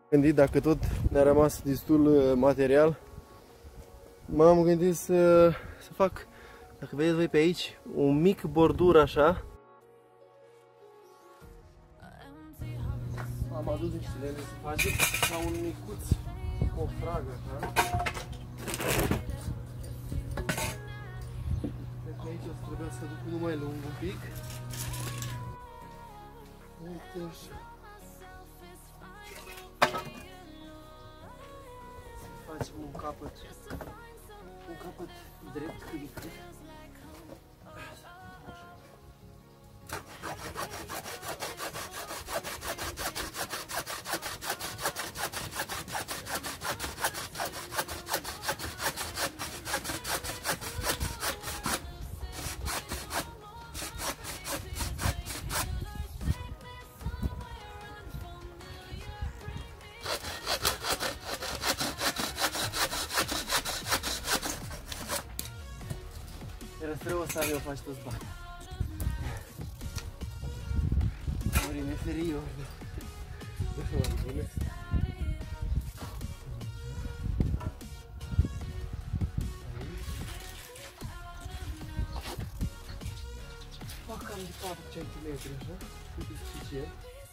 Gândit, dacă tot ne-a rămas destul material, m-am gândit să fac, dacă vedeți voi pe aici, un mic bordur așa. Am adus niște lemne să facem ca un micuț cofrag așa. Cred că aici o să trebuie să duc unul mai lung un pic. Uite așa. Să facem un capăt drept cât de cât. Era strău să eu faci toți bani. Ori mi-e ferie, ori nu știu, mă bunesc. Fac cam de 4 cm așa, cât e suficient.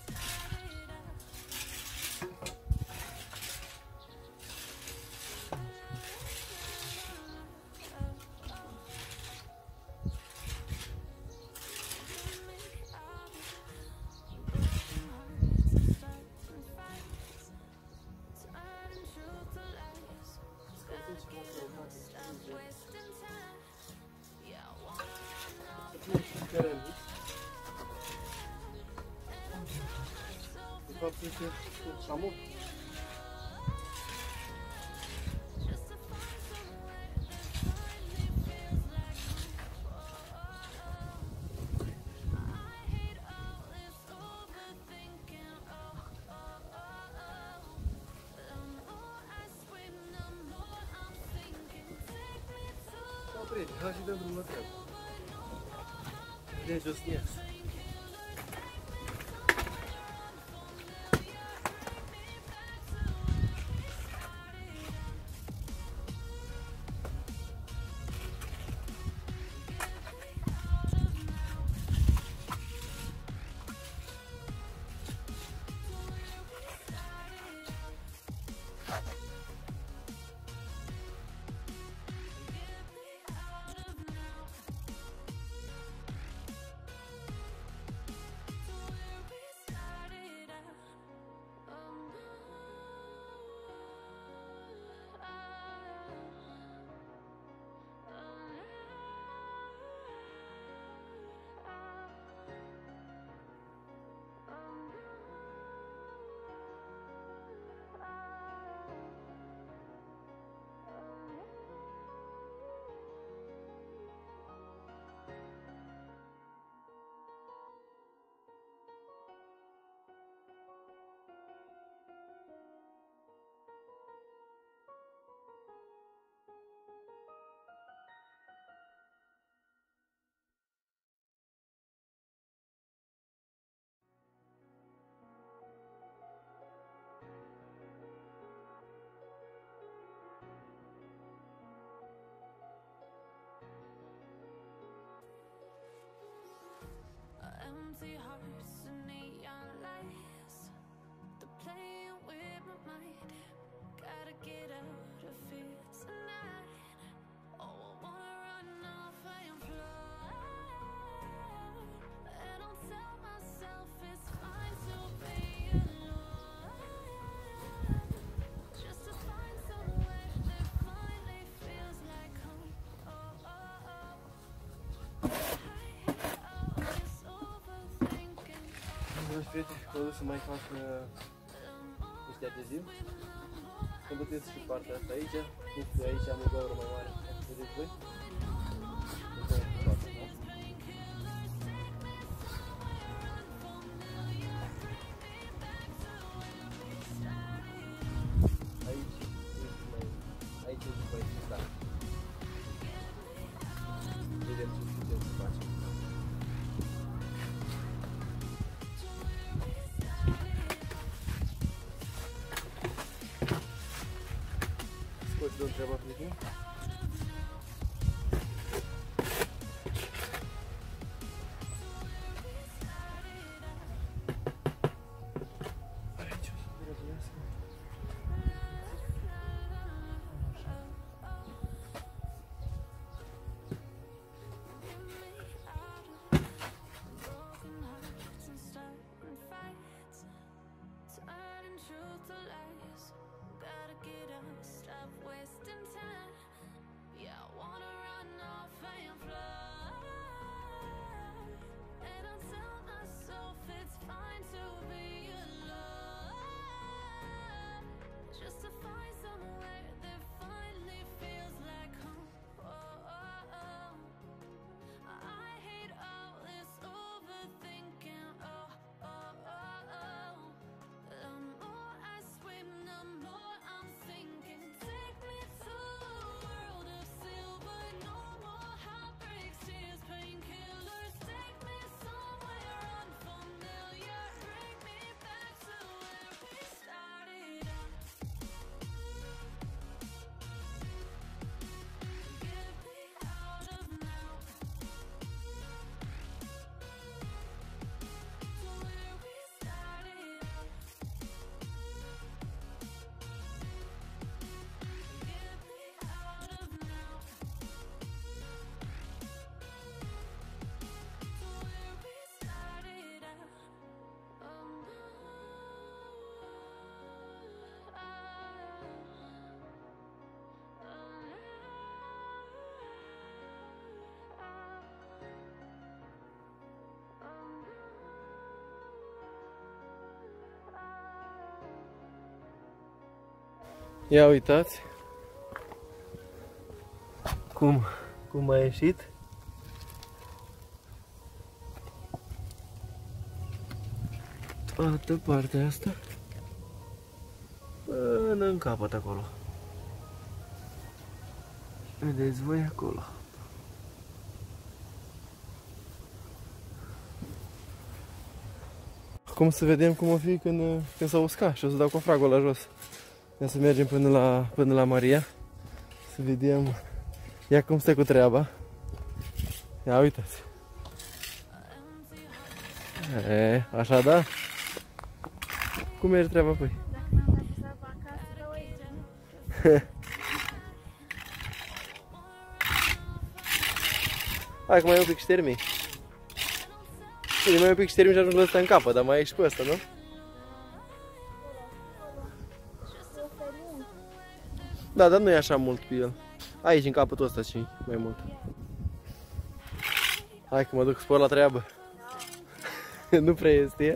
De fapt este șamot. Prieteni, hai și dăm drumul la treabă. De jos în iasă. Empty hearts and neon lights, they're playing with my mind. Gotta get out of here tonight. Oh, I wanna run off and fly. And I'll tell myself it's fine to be alone, just to find somewhere that finally feels like home. Oh, oh, oh. Dragi prieteni, mă duc să mai fac niște adezivi. Să puteți și partea asta aici. Nu știu, aici am o gaură mai mare, dacă vedeți voi. Aici nu mai exista. Vedem ce putem să facem. o întreabă prieten. Aici o să vă răzuiască. Ia uitați cum a ieșit. Toată partea asta până în capăt acolo. Vedeți voi acolo. Acum să vedem cum o fi când s-a uscat și o să dau cofragul la jos. Ia să mergem până la Maria. Să vedem. Ia cum stă cu treaba. Ia uitați. Așa da? Cum merge treaba păi? Hai că mai e un pic și termin. Mai e un pic și termin și ajung la ăsta în capă, dar mai e și pe ăsta, nu? Da, dar nu e așa mult pe el. Aici în capătul ăsta și mai mult. Hai că mă duc spor la treabă. Nu prea este.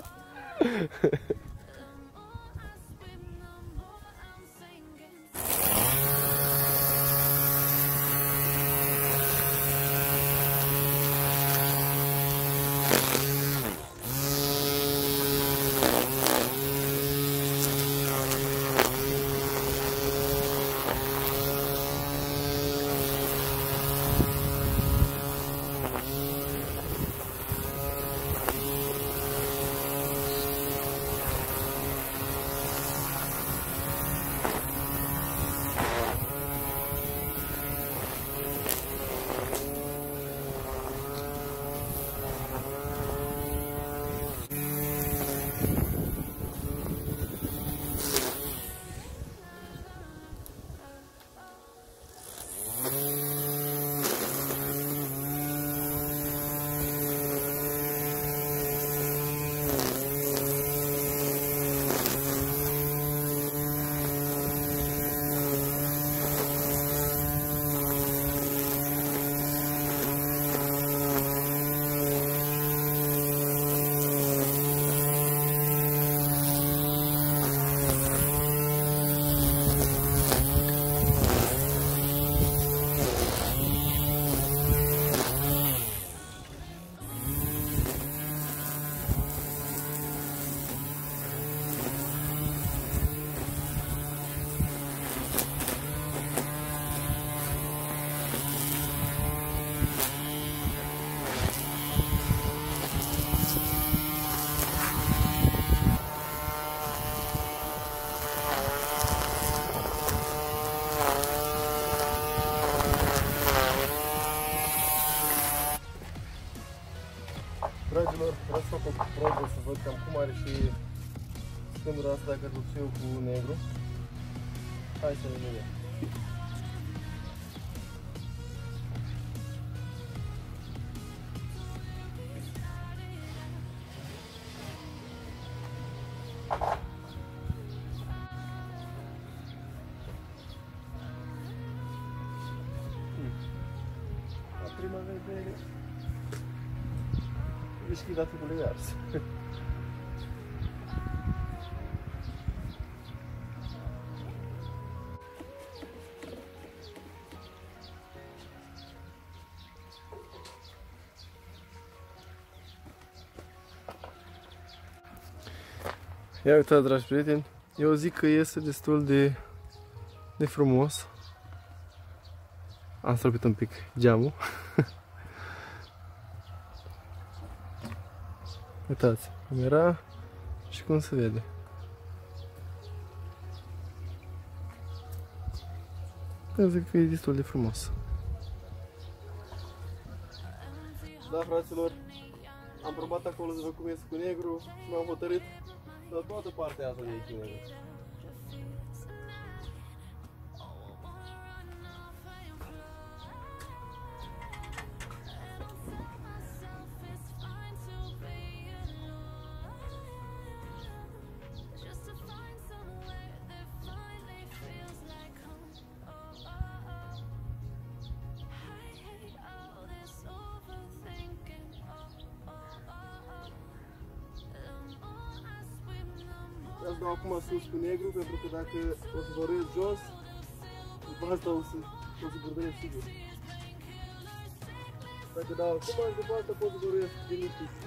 cum are și scândura asta dacă duc și eu cu negru. Hai să ne vedem. La prima vedere rischi date con le verse. Ia uitați, dragi prieteni, eu zic că iese destul de frumos. Am stropit un pic geamul. Uitați cum era și cum se vede. Eu zic că e destul de frumos. Da, fraților, am probat acolo să văd cum iese cu negru și m-am hotărât să toată partea asta de aici cu negru. Îți dau acum sus cu negru, pentru că dacă o să vărâiesc jos, după asta o să burdăiesc sigur. Dacă dau acum, după asta pot să vărâiesc din sus.